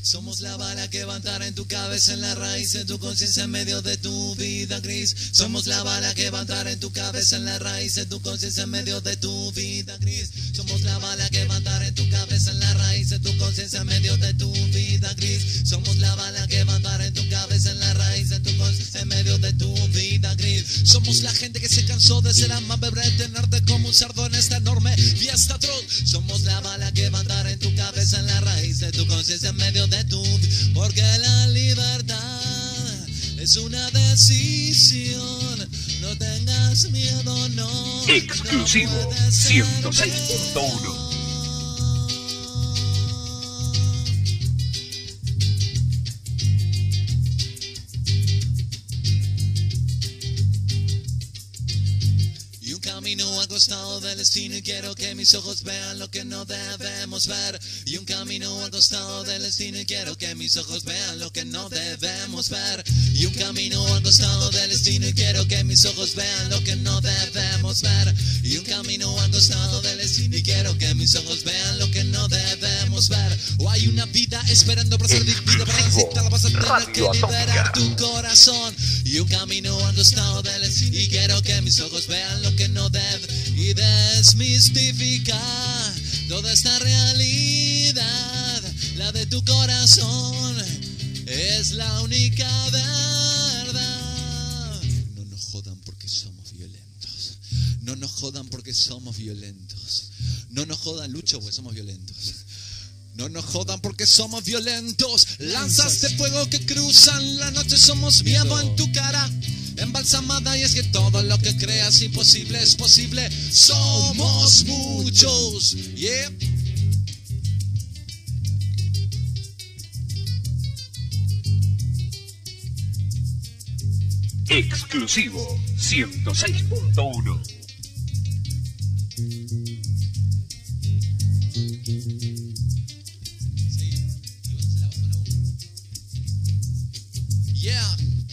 Somos la bala que va a entrar en tu cabeza, en la raíz de tu conciencia, en medio de tu vida gris. Somos la bala que va a entrar en tu cabeza, en la raíz de tu conciencia, en medio de tu vida gris. Somos la bala que va a entrar en tu cabeza, en la raíz de tu conciencia, en medio de tu vida gris. Somos la bala que va a entrar en tu cabeza, en la raíz de tu conciencia, en medio de tu vida gris. Somos la gente que se cansó de ser amable, de tenerte como un cerdo en esta enorme fiesta atroz. Somos la bala que va a entrar en tu cabeza, en la raíz de tu conciencia, en medio de tu vida. Porque la libertad es una decisión. No tengas miedo, no. Exclusivo No puede ser 106.1. Camino al costado del destino y quiero que mis ojos vean lo que no debemos ver. Y un camino al costado del destino y quiero que mis ojos vean lo que no debemos ver. Y un camino al costado del destino y quiero que mis ojos vean lo que no debemos ver. Y un camino al costado del destino y quiero que mis ojos vean lo que no debemos ver. O hay una vida esperando para ser vivida, para necesitarla vas a tener que liberar tu corazón. Y un camino al costado del destino y quiero que mis ojos vean lo que no debe y desmistificar toda esta realidad. La de tu corazón es la única verdad. No nos jodan porque somos violentos. No nos jodan porque somos violentos. No nos jodan, Lucho, porque somos violentos. No nos jodan porque somos violentos. Lanzas de fuego que cruzan la noche. Somos miedo en tu cara embalsamada, y es que todo lo que creas imposible es posible. Somos muchos, yeah. Exclusivo 106.1. Yeah.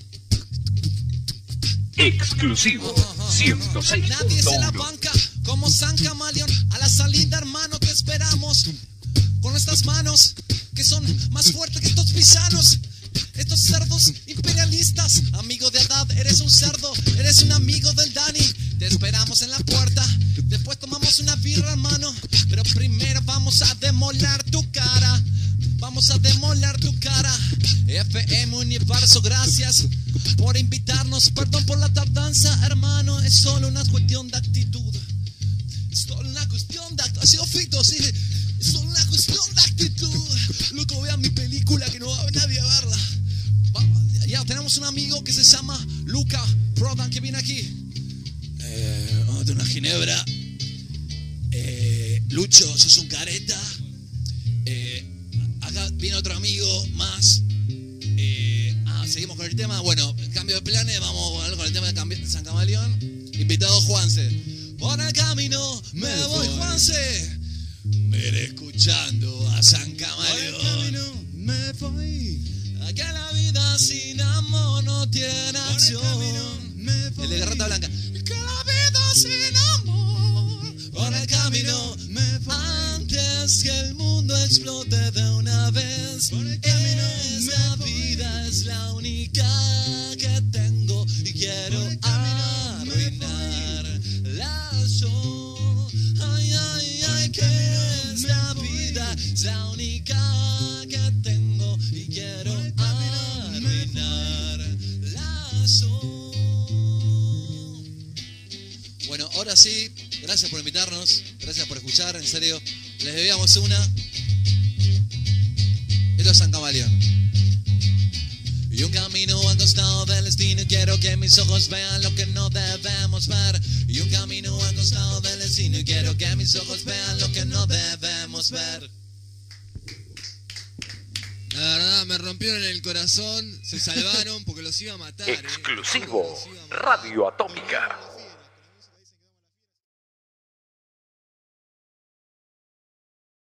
Exclusivo 106.1. Nadie se la banca como San Camaleón. A la salida, hermano, te esperamos con nuestras manos que son más fuertes que estos villanos, estos cerdos imperialistas. Amigo de Haddad, eres un cerdo, eres un amigo del Dani. Te esperamos en la puerta, después tomamos una birra, hermano, pero primero vamos a demoler tu cara. Vamos a demoler tu cara. FM Universo, gracias por invitarnos. Perdón por la tardanza, hermano. Es solo una cuestión de actitud. Es solo una cuestión de actitud. Ha sido Fito, sí. Es solo una cuestión de actitud. Loco, vean mi película que no va nadie a verla. Ya tenemos un amigo que se llama Luca Prodan que viene aquí. Vamos de una ginebra. Lucho, sos un careta. Acá viene otro amigo más. Seguimos con el tema. Bueno, cambio de planes. Vamos a hablar con el tema de San Camaleón. Invitado Juanse. Por el camino me voy, Juanse. Me iré escuchando a San Camaleón. Por el camino me voy. Que la vida sin amor no tiene acción. El de Garrata Blanca. Que la vida sin amor. Por el camino me voy. Antes que el mundo explote de una vez. Por el camino esta vida es la única que tengo y quiero arruinarla yo. Ay, ay, ay, que esta vida es la única que tengo y quiero arruinarla yo. Bueno, ahora sí, gracias por invitarnos, gracias por escuchar, en serio, les debíamos una. Esto es San Camaleón. Y un camino al costado del destino y quiero que mis ojos vean lo que no debemos ver. Y un camino al costado del destino y quiero que mis ojos vean lo que no debemos ver. La verdad, me rompieron el corazón, se salvaron porque los iba a matar. Exclusivo Radio Atómica.